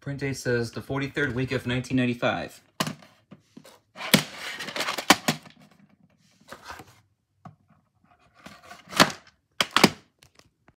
Print date says the 43rd week of 1995.